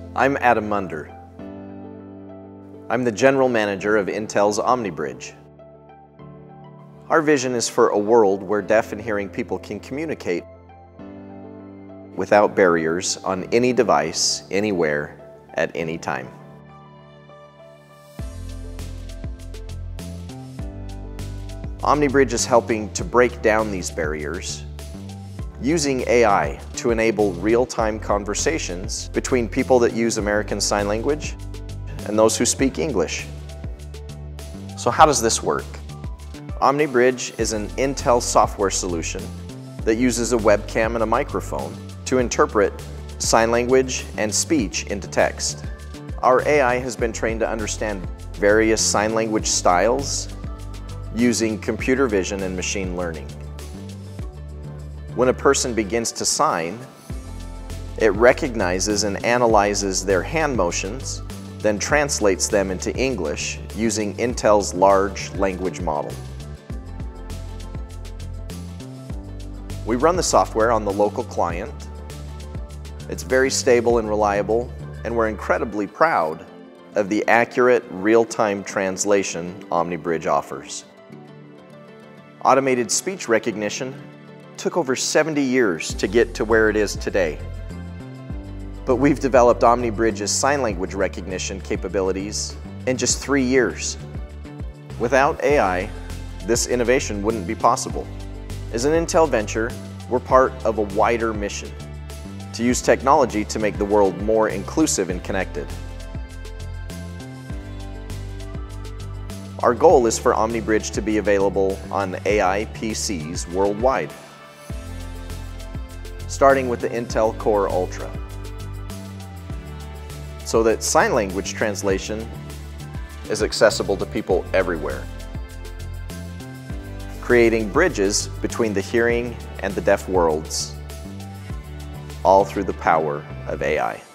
I'm Adam Munder. I'm the General Manager of Intel's OmniBridge. Our vision is for a world where deaf and hearing people can communicate without barriers on any device, anywhere, at any time. OmniBridge is helping to break down these barriers using AI to enable real-time conversations between people that use American Sign Language and those who speak English. So how does this work? OmniBridge is an Intel software solution that uses a webcam and a microphone to interpret sign language and speech into text. Our AI has been trained to understand various sign language styles using computer vision and machine learning. When a person begins to sign, it recognizes and analyzes their hand motions, then translates them into English using Intel's large language model. We run the software on the local client. It's very stable and reliable, and we're incredibly proud of the accurate, real-time translation OmniBridge offers. Automated speech recognition took over 70 years to get to where it is today. But we've developed OmniBridge's sign language recognition capabilities in just 3 years. Without AI, this innovation wouldn't be possible. As an Intel venture, we're part of a wider mission to use technology to make the world more inclusive and connected. Our goal is for OmniBridge to be available on AI PCs worldwide, starting with the Intel Core Ultra, so that sign language translation is accessible to people everywhere, creating bridges between the hearing and the deaf worlds, all through the power of AI.